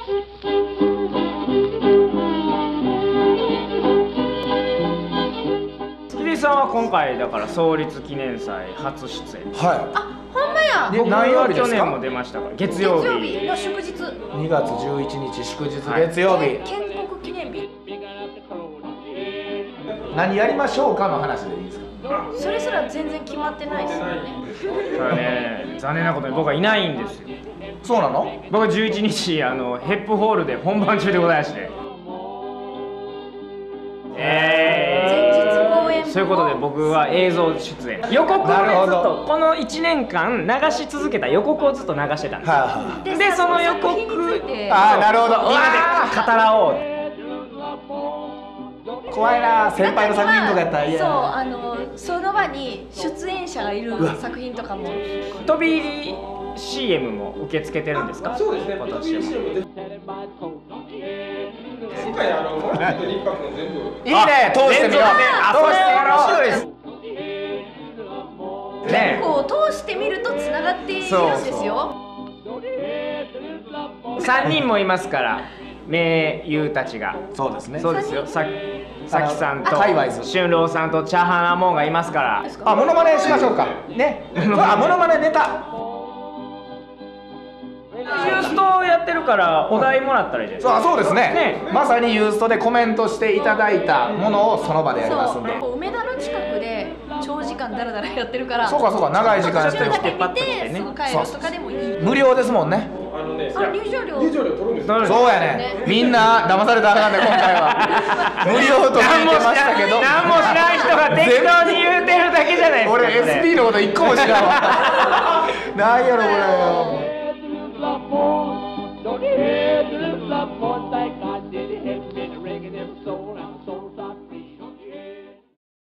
月出さんは今回だから創立記念祭初出演。 はあ、ほんまや。 い。何曜日です去年もか？ 出ましたから。月曜日の祝日。 2月11日祝日月曜日。 建国記念日。 何やりましょうかの話でいいですか？ それすら全然決まってないですよね。 ただね、残念なことに僕はいないんですよ。 そうなの？ 僕は11日ヘップホールで本番中でございまして。 前日公演。 そういうことで僕は映像出演。予告をねずっとこの1年間流し続けた予告をずっと流してたんですよ。でその予告、 ああなるほど。 みんなで語らおう。 怖いな、先輩の作品とかやったら。 そうその場に出演者がいる作品とかも。 飛び入り CM も受け付けてるんですか？ そうですね。 今年も。 今回モルックとリッパクの全部。 いいね、通してみよう。 通してやろう。面白いです。ね。 結構通してみるとつながっているんですよ。 3人もいますから名優たちが。 そうですね。 そうですよ。さきさんと界隈図俊郎さんとチャーハナモンがいますから。 あ、モノマネしましょうか。ね。あ、モノマネネタ。 ユーストやってるからお題もらったらいいですか？ そうですね。まさにユーストでコメントしていただいたものをその場でやりますんで。 梅田の近くで長時間ダラダラやってるから。 そうか長い時間やってる。 途中だけ見てすぐ帰るとかでもいい。 無料ですもんね。 入場料取るんですよ。 そうやね。みんな騙されたらあかんね、今回は。無料と聞いてましたけど。 何も知らん人が適当に言うてるだけじゃないですか。 俺 SP のこと一個も知らんわ。なんやろこれ。